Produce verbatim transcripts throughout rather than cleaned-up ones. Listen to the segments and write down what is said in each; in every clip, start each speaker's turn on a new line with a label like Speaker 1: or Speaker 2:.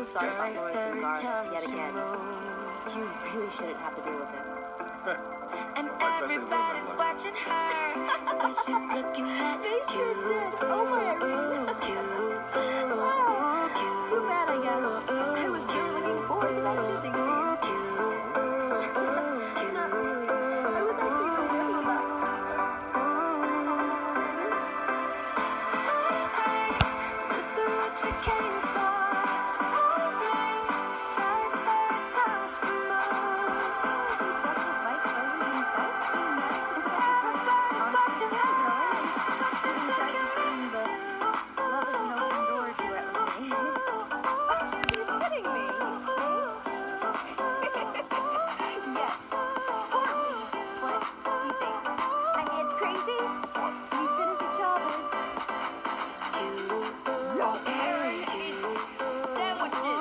Speaker 1: Sorry about noise and guard yet again. You really shouldn't have to deal with this.
Speaker 2: And everybody's watching her, but she's looking at
Speaker 1: They sure did. Oh my, Irene. Too bad, I guess. I was really looking forward to that kissing scene. Not really. I was actually really about it.
Speaker 2: This is what you came for. Strikes every time she moves.
Speaker 1: That's what Mike told me himself.
Speaker 2: Everybody's watching her.
Speaker 1: She's looking but love is an open door to it with me. Are you kidding me? Yes. Totally. What? You think? I mean, it's crazy. We finish at Chavez. No, Aaron. Sandwiches.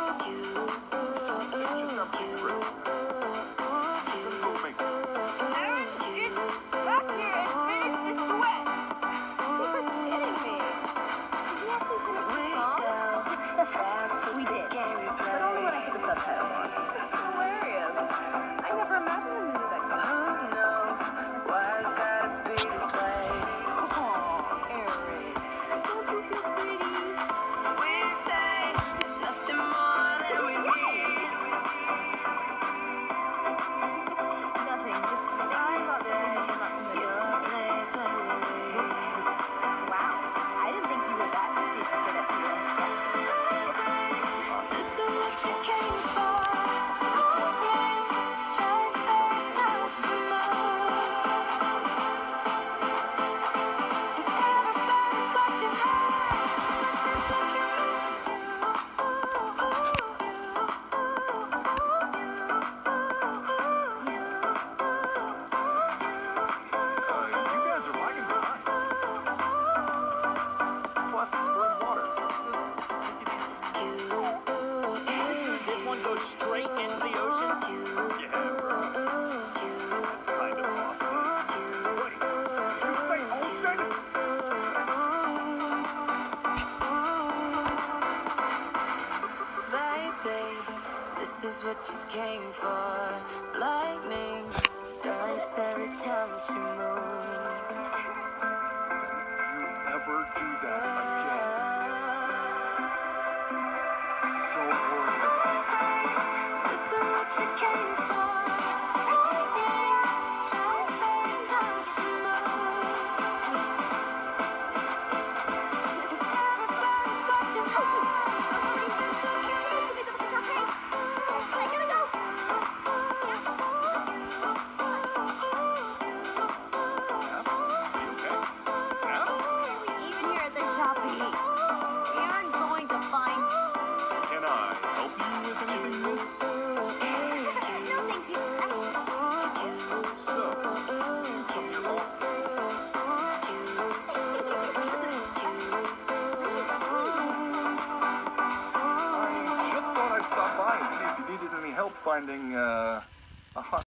Speaker 1: Aaron, get back here and finish this duet. You're kidding me. Did you actually finish the song? We did. But only when I put the subtitles on. That's hilarious. I never imagined the music that comes.
Speaker 2: Who knows why it's gotta be this way?
Speaker 1: Aw, Aaron. Don't you feel pretty?
Speaker 2: We say nothing more than we need.
Speaker 1: Nothing. Just thinking about the thing that came out to me.
Speaker 2: Your place where we live.
Speaker 1: Wow. I didn't think you were that secret good at you.
Speaker 2: This is what you came for. Strikes every time she moves. Everybody's watching her, but she's looking at
Speaker 3: You guys are lagging behind. Plus, we're in water. Just take it easy. This one goes straight into the ocean. Yeah, bro. That's kind of awesome. Wait, did you say ocean?
Speaker 2: Baby, this is what you came for. Lightning strikes every time she moves.
Speaker 3: You ever do that again? So worried about
Speaker 2: This is what you came for. Lightning strikes every time she moves. Everybody's watching her. She's just looking at
Speaker 1: Even here at the shopping, we aren't going to find.
Speaker 3: Can I help you with anything, miss?
Speaker 1: No, thank you.
Speaker 3: So, you come here often? I just thought I'd stop by and see if you needed any help finding, uh, a hot